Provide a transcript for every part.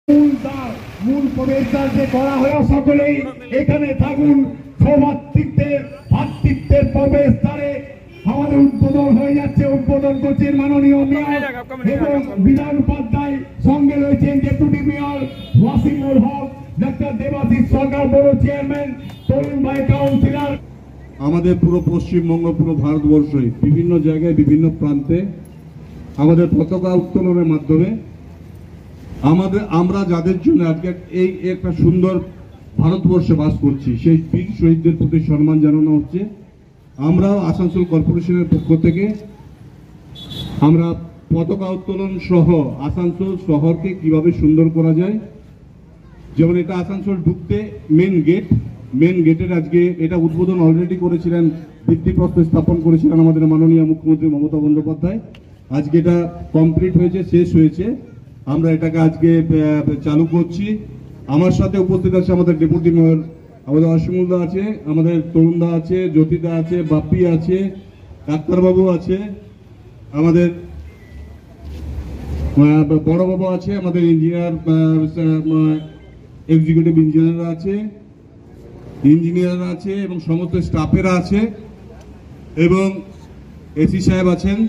মূল প্রবেশদ্বার যে করা হয়, সকলেই এখানে থাকুন। ভ্রাতৃত্বের প্রবেশদ্বারে আমাদের উদ্বোধন হয়ে যাচ্ছে। উদ্বোধন করছেন মাননীয় মেয়র এবং বিধান উপাধ্যায়, সঙ্গে রয়েছেন deputy mayor Wasimul Haque, doctor Debashis Sarkar, বড় চেয়ারম্যান তরুণ ভাই, কাউন্সিলর। আমাদের পুরো পশ্চিমবঙ্গ, পুরো ভারতবর্ষে বিভিন্ন জায়গায় বিভিন্ন প্রান্তে আমাদের পতাকা উত্তোলনের মাধ্যমে আমরা যাদের জন্য আজকে এই একটা সুন্দর ভারতবর্ষে বাস করছি, সেই বীর শহীদদের প্রতি সম্মান জানানো হচ্ছে। আমরা আসানসোল কর্পোরেশনের পক্ষ থেকে আমরা পতাকা উত্তোলন সহ আসানসোল শহরকে কিভাবে সুন্দর করা যায়, যেমন এটা আসানসোল ঢুকতে মেন গেটের আজকে এটা উদ্বোধন অলরেডি করেছিলেন, ভিত্তিপ্রস্তর স্থাপন করেছিলেন আমাদের মাননীয় মুখ্যমন্ত্রী মমতা বন্দ্যোপাধ্যায়। আজকে এটা কমপ্লিট হয়েছে, শেষ হয়েছে। আমরা এটাকে আজকে চালু করছি। আমার সাথে উপস্থিত আছে আমাদের ডেপুটি মেয়র, আমাদের অসীমুলদা আছে, আমাদের তরুণদা আছে, জ্যোতিদা আছে, বাপ্পি আছে, ডাক্তারবাবু আছে, আমাদের বড়বাবু আছে, আমাদের ইঞ্জিনিয়ার এক্সিকিউটিভ ইঞ্জিনিয়ার আছে এবং সমস্ত স্টাফেরা আছে এবং এসি সাহেব আছেন।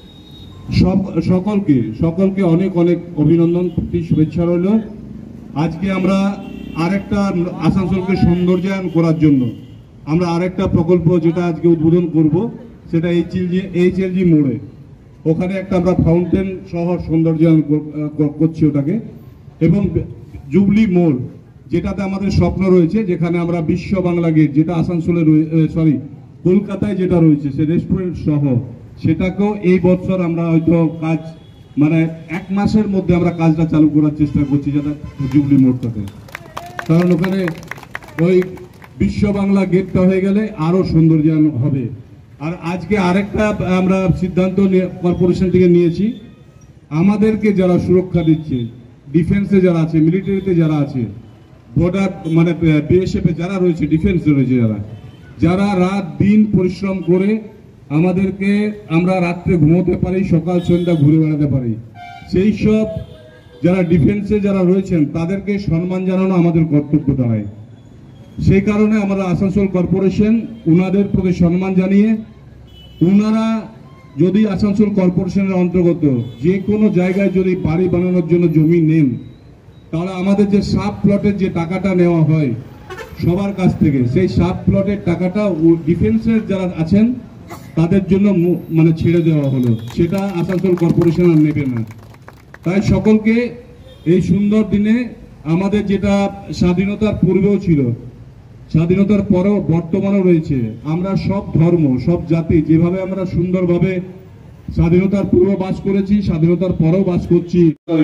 সকলকে অনেক অনেক অভিনন্দন, শুভেচ্ছা রইল। আজকে আমরা আরেকটা আসানসোলকে সৌন্দর্যায়ন করার জন্য আমরা আরেকটা প্রকল্প যেটা আজকে উদ্বোধন করব, সেটা এইচএলজি মোড়ে, ওখানে একটা আমরা ফাউন্টেন সহ সৌন্দর্যায়ন করছি ওটাকে, এবং জুবলি মোড় যেটাতে আমাদের স্বপ্ন রয়েছে, যেখানে আমরা বিশ্ব বাংলা গেট যেটা আসানসোলে কলকাতায় যেটা রয়েছে, সে রেস্টুরেন্ট সহ সেটাকেও এই বছর আমরা হয়তো কাজ মানে 1 মাসের মধ্যে আমরা কাজটা চালু করার চেষ্টা করছি, যেটা জুবলি মোড়টাতে। কারণ ওখানে ওই বিশ্ব বাংলা গেটটা হয়ে গেলে আরো সৌন্দর্যায়ন হবে। আর আজকে আরেকটা আমরা সিদ্ধান্ত কর্পোরেশন থেকে নিয়েছি, আমাদেরকে যারা সুরক্ষা দিচ্ছে, ডিফেন্সে যারা আছে, মিলিটারিতে যারা আছে, বর্ডার মানে বিএসএফ যারা রয়েছে, ডিফেন্সে রয়েছে যারা রাত দিন পরিশ্রম করে আমাদেরকে, আমরা রাত্রে ঘুমোতে পারি, সকাল সন্ধ্যা ঘুরে বেড়াতে পারি, সেই সব যারা ডিফেন্সে যারা রয়েছেন তাদেরকে সম্মান জানানো আমাদের কর্তব্য দাঁড়ায়। সেই কারণে আমরা আসানসোল কর্পোরেশন ওনাদের প্রতি সম্মান জানিয়ে, ওনারা যদি আসানসোল কর্পোরেশনের অন্তর্গত যে কোনো জায়গায় যদি বাড়ি বানানোর জন্য জমি নেন, তাহলে আমাদের যে সাব প্লটের যে টাকাটা নেওয়া হয় সবার কাছ থেকে, সেই সাব প্লটের টাকাটা ডিফেন্সের যারা আছেন তাদের জন্য মানে ছেড়ে দেওয়া হলো, সেটা আসানসোল কর্পোরেশন আর নেবে না। তাই সকলকে এই সুন্দর দিনে, আমাদের যেটা স্বাধীনতার পূর্বেও ছিল, স্বাধীনতার পরেও বর্তমানেও রয়েছে, আমরা সব ধর্ম, সব জাতি যেভাবে আমরা সুন্দরভাবে স্বাধীনতার পূর্বে বাস করেছি, স্বাধীনতার পরেও বাস করছি।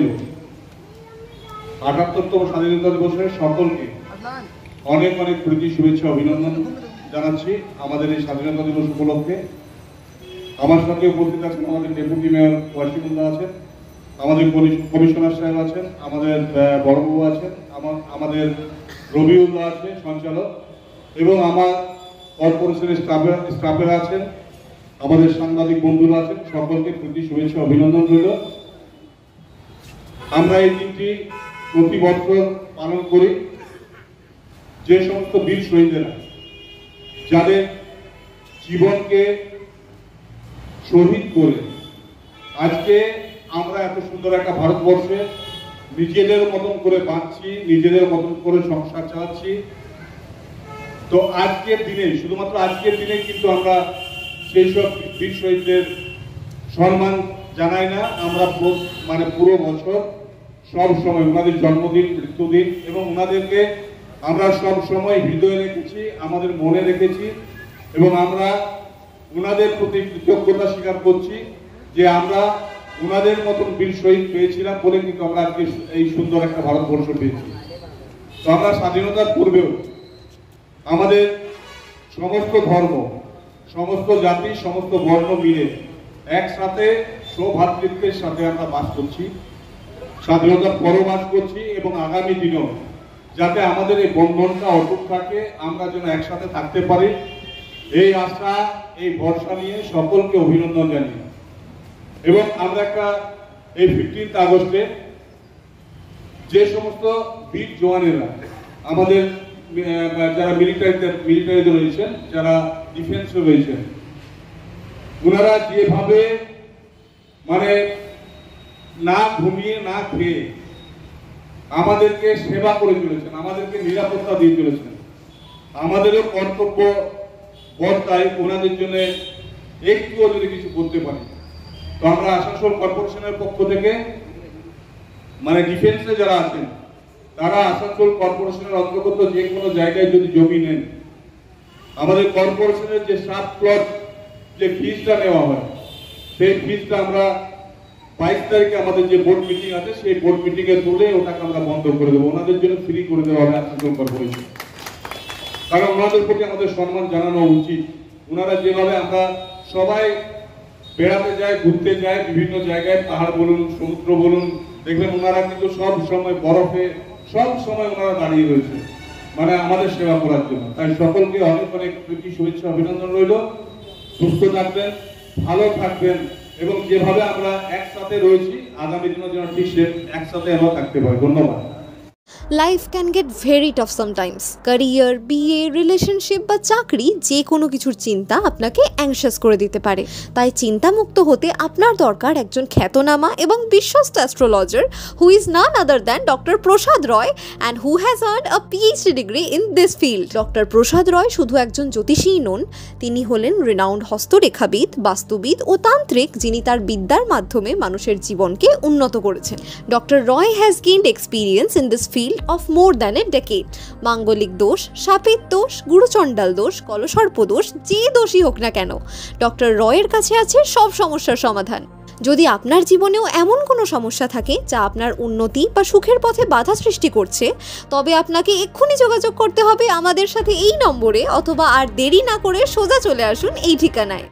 ৭৮তম স্বাধীনতা দিবসে সকলকে অনেক অনেক প্রীতি, শুভেচ্ছা, অভিনন্দন জানাচ্ছি আমাদের এই স্বাধীনতা দিবস উপলক্ষে। আমার সাথে উপস্থিত আছেন আমাদের ডেপুটি মেয়র ওয়াসিমুলদা আছেন, আমাদের কমিশনার সাহেব আছেন, আমাদের বড়বাবু আছেন, আমাদের রবিউল্লাহ আছে সঞ্চালক, এবং আমার কর্পোরেশনের স্টাফেরা আছেন, আমাদের সাংবাদিক বন্ধুরা আছেন। সকলকে প্রীতি, শুভেচ্ছা, অভিনন্দন রইল। আমরা এই দিনটি প্রতি বছর পালন করি। যে সমস্ত বীর শহীদেরা যাদের জীবনকে শহীদ করে আজকে আমরা এত সুন্দর একটা ভারতবর্ষে নিজেদের মতন করে বাঁচছি, নিজেদের মতন করে সংসার চালাচ্ছি। তো আজকের দিনে, শুধুমাত্র আজকের দিনে কিন্তু আমরা সেই সব বীর শহীদদের সম্মান জানাই না, আমরা মানে পুরো বছর সব সময় ওনাদের জন্মদিন, মৃত্যুদিন এবং ওনাদেরকে আমরা সব সময় হৃদয়ে রেখেছি, আমাদের মনে রেখেছি, এবং আমরা ওনাদের প্রতি কৃতজ্ঞতা স্বীকার করছি যে আমরা ওনাদের মতন বীর শহীদ পেয়েছিলাম বলে কিন্তু আমরা আজকে এই সুন্দর একটা ভারতবর্ষ পেয়েছি। তো আমরা স্বাধীনতার পূর্বেও আমাদের সমস্ত ধর্ম, সমস্ত জাতি, সমস্ত বর্ণ মিলে একসাথে সৌভ্রাতৃত্বের সাথে আমরা বাস করছি, স্বাধীনতার পরও বাস করছি, এবং আগামী দিনেও যাতে আমাদের এই বন্ধনটা অটুট থাকে, আমরা যেন একসাথে থাকতে পারি, এই আশা, এই ভরসা নিয়ে সকলকে অভিনন্দন জানিয়ে, এবং আমরা একটা এই 15 আগস্টে যে সমস্ত বীর জওয়ানেরা আমাদের যারা মিলিটারিতে রয়েছেন, যারা ডিফেন্সে রয়েছেন, ওনারা যেভাবে মানে না ঘুমিয়ে না খেয়ে আমাদেরকে সেবা করে চলেছেন, আমাদেরকে নিরাপত্তা দিয়ে চলেছেন, আমাদেরও কর্তব্য বর্তায় ওনাদের জন্য একটুও যদি কিছু করতে পারি। তো আমরা আসানসোল কর্পোরেশনের পক্ষ থেকে মানে ডিফেন্সে যারা আছেন তারা আসানসোল কর্পোরেশনের অন্তর্গত যে কোনো জায়গায় যদি জমি নেন, আমাদের কর্পোরেশনের যে 7 প্লট যে ফিজটা নেওয়া হয়, সেই ফিজটা আমরা 22 তারিখে আমাদের যে বোর্ড মিটিং আছে সেই বোর্ড মিটিং এ তুলে ওটাকে আমরা বন্ধ করে দেবো, ওনাদের জন্য ফ্রি করে দেওয়া হবে আসানসোল কর্পোরেশন। কারণ ওনাদের প্রতি আমাদের সম্মান জানানো উচিত। ওনারা যেভাবে আমরা সবাই বেড়াতে যাই, ঘুরতে যাই বিভিন্ন জায়গায়, পাহাড় বলুন, সমুদ্র বলুন, দেখবেন ওনারা কিন্তু সব সময় বরফে সব সময় ওনারা দাঁড়িয়ে রয়েছে মানে আমাদের সেবা করার জন্য। তাই সকলকে অনেক অনেক প্রীতি শুভেচ্ছা অভিনন্দন রইল। সুস্থ থাকবেন, ভালো থাকবেন এবং যেভাবে আমরা একসাথে রয়েছি আগামী দিনের জন্য ঠিক একসাথে আমরা থাকতে পারি। ধন্যবাদ। Life can get very tough sometimes. Career, বিয়ে, রিলেশনশিপ বা চাকরি যে কোনো কিছুর চিন্তা আপনাকে অ্যাংশাস করে দিতে পারে। তাই চিন্তামুক্ত হতে আপনার দরকার একজন খ্যাতনামা এবং বিশ্বস্ত astrologer who is none other than doctor Prasad Roy and who has earned a PhD degree in this field. Doctor Prasad Roy শুধু একজন জ্যোতিষীই নন, তিনি হলেন রিনাউন্ড হস্তরেখাবিদ, বাস্তুবিদ ও তান্ত্রিক, যিনি তার বিদ্যার মাধ্যমে মানুষের জীবনকে উন্নত করেছেন। Doctor Roy has gained experience in this field of more than a decade. মাঙ্গলিক দোষ, সাপের দোষ, গুরুচণ্ডাল দোষ, কলসর্প দোষ, যে দোষই হোক না কেন, ডক্টর রয়ের কাছে আছে সব সমস্যার সমাধান। যদি আপনার জীবনেও এমন কোনো সমস্যা থাকে যা আপনার উন্নতি বা সুখের পথে বাধা সৃষ্টি করছে, তবে আপনাকে এক্ষুনি যোগাযোগ করতে হবে আমাদের সাথে এই নম্বরে, অথবা আর দেরি না করে সোজা চলে আসুন এই ঠিকানায়।